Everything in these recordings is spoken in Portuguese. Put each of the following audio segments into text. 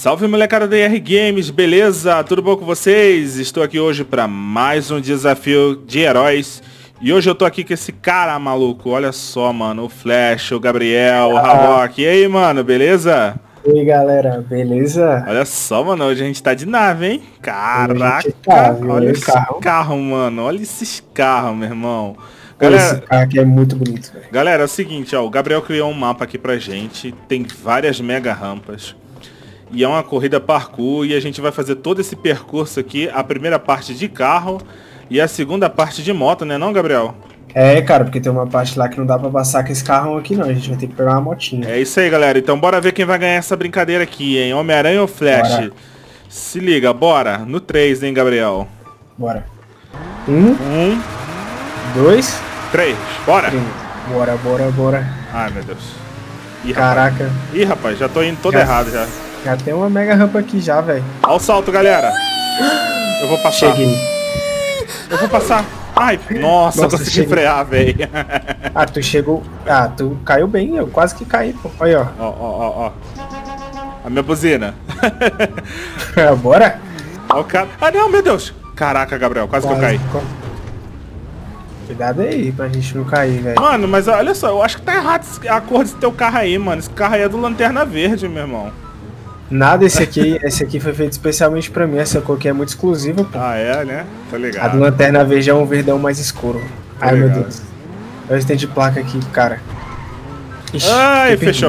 Salve molecada da IR Games, beleza? Tudo bom com vocês? Estou aqui hoje para mais um desafio de heróis. E hoje eu tô aqui com esse cara maluco, olha só, mano, o Flash, o Gabriel, o Havok. E aí, mano, beleza? E aí, galera, beleza? Olha só, mano, hoje a gente tá de nave, hein? Caraca, olha esse carro, mano, olha esses carros, meu irmão. Galera, esse carro aqui é muito bonito, velho. Galera, é o seguinte, ó, o Gabriel criou um mapa aqui pra gente, tem várias mega rampas. E é uma corrida parkour e a gente vai fazer todo esse percurso aqui, a primeira parte de carro e a segunda parte de moto, né não, Gabriel? É, cara, porque tem uma parte lá que não dá pra passar com esse carro aqui não, a gente vai ter que pegar uma motinha. É isso aí, galera, então bora ver quem vai ganhar essa brincadeira aqui, hein? Homem-Aranha ou Flash? Bora. Se liga, bora, no 3, hein, Gabriel? Bora. 1, 2, 3, bora! Bora. Ai, meu Deus. Ih, caraca. Rapaz. Ih, rapaz, já tô indo todo errado já. Já tem uma mega rampa aqui já, velho. Olha o salto, galera. Eu vou passar. Cheguei. Eu vou passar. Ai, nossa consegui frear, velho. Ah, tu chegou... Ah, tu caiu bem, eu quase que caí, pô. Olha, ó. Ó. A minha buzina. Bora? Ó o cara... Ah, não, meu Deus. Caraca, Gabriel, quase que eu caí. Cuidado aí, pra gente não cair, velho. Mano, mas olha só, eu acho que tá errado a cor desse teu carro aí, mano. Esse carro aí é do Lanterna Verde, meu irmão. Nada, esse aqui foi feito especialmente pra mim. Essa cor aqui é muito exclusiva, pô. Ah, é, né? Tá ligado. A do Lanterna Verde é um verdão mais escuro. Ai, meu Deus. Olha esse tem de placa aqui, cara. Ixi, ai, fechou.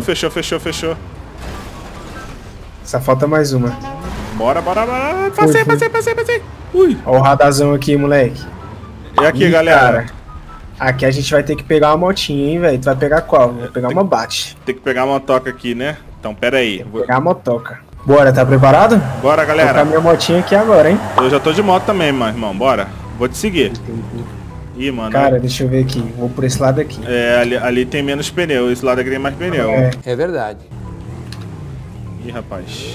Só falta mais uma. Bora. Passei. Ui. Olha o radarzão aqui, moleque. E aqui, galera? Cara, aqui a gente vai ter que pegar uma motinha, hein, velho. Tu vai pegar qual? Vai pegar uma Bat. Tem que pegar uma motoca aqui, né? Então, pera aí. Vou pegar a motoca. Bora, tá preparado? Bora, galera. Vou pegar minha motinha aqui agora, hein? Eu já tô de moto também, meu irmão. Bora. Vou te seguir. Ih, mano. Cara, deixa eu ver aqui. Vou por esse lado aqui. É, ali tem menos pneu. Esse lado aqui tem mais pneu. É verdade. Ih, rapaz.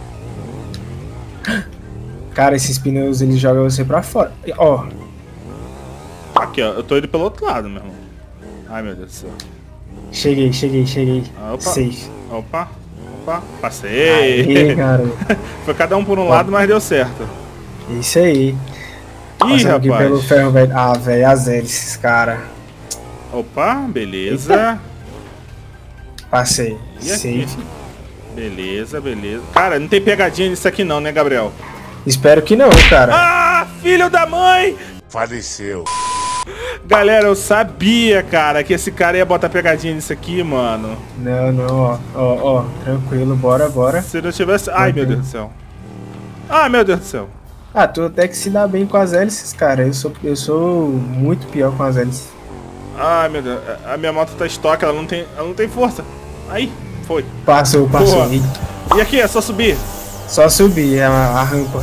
Cara, esses pneus, eles jogam você pra fora. Ó. Aqui, ó. Eu tô indo pelo outro lado, meu irmão. Ai, meu Deus do céu. Cheguei. Opa. Safe. Opa. Passei. Aí, cara. Foi cada um por um lado, mas deu certo. Isso aí. Ih, rapaz. Aqui pelo ferro, velho. Ah, velho, as hélices, cara. Opa, beleza. Passei. E aqui? Safe. Beleza. Cara, não tem pegadinha nisso aqui não, né, Gabriel? Espero que não, cara. Ah, filho da mãe! Faleceu. Galera, eu sabia, cara, que esse cara ia botar pegadinha nisso aqui, mano. Não, ó, tranquilo, bora. Se não tivesse... Ai, meu Deus do céu. Ah, meu Deus do céu. Ah, tu até que se dá bem com as hélices, cara. Eu sou muito pior com as hélices. Ai, meu Deus. A minha moto tá estoque, ela não tem força. Aí, foi. Passou. E aqui, é só subir? Só subir, é a rampa.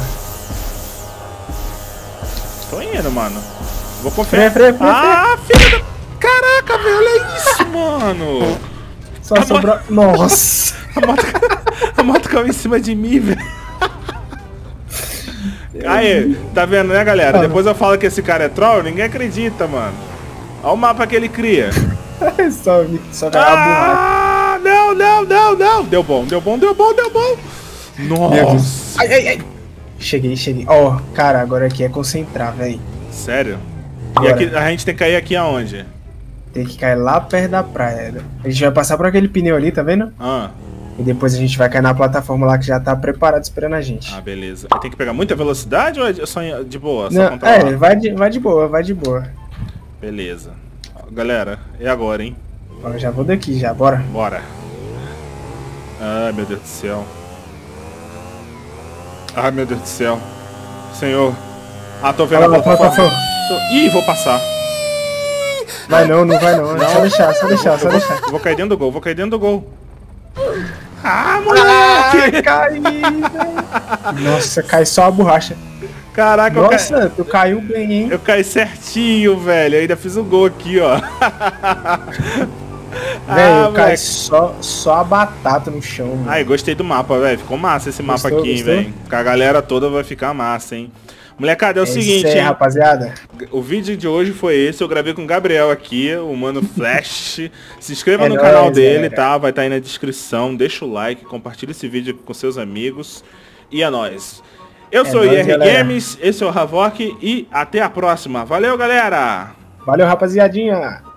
Tô indo, mano. Vou conferir. Freia. Ah, filho da... Caraca, velho, olha isso, mano. Só sobrou... Nossa. A moto caiu em cima de mim, velho. Aí, tá vendo, né, galera? Depois eu falo que esse cara é troll, ninguém acredita, mano. Olha o mapa que ele cria. só caiu não. Deu bom. Nossa. Ai. Cheguei. Ó, cara, agora aqui é concentrar, velho. Sério? E aqui, a gente tem que cair aqui aonde? Tem que cair lá perto da praia. A gente vai passar por aquele pneu ali, tá vendo? E depois a gente vai cair na plataforma lá que já tá preparado esperando a gente. Ah, beleza. Tem que pegar muita velocidade ou é só de boa? Não, vai de boa. Beleza. Galera, é agora, hein? Eu já vou daqui, já, bora. Ai, meu Deus do céu. Senhor. Ah, tô vendo a plataforma. Ih, vou passar. Não vai não. Só deixar. Eu vou cair dentro do gol. Ah, moleque! Caí, velho. Nossa, cai só a borracha. Caraca, nossa, tu caiu bem, hein? Eu caí certinho, velho. Eu ainda fiz um gol aqui, ó. Velho, eu caí só a batata no chão, mano. Ai, gostei do mapa, velho. Ficou massa esse mapa aqui, velho. Com a galera toda vai ficar massa, hein? Molecada, é o seguinte, hein, rapaziada. O vídeo de hoje foi esse. Eu gravei com o Gabriel aqui, o Mano Flash. Se inscreva no canal dele, tá? Vai estar aí na descrição. Deixa o like, compartilha esse vídeo com seus amigos. E é nóis. Eu sou o IR Games, esse é o Havok e até a próxima. Valeu, galera! Valeu, rapaziadinha!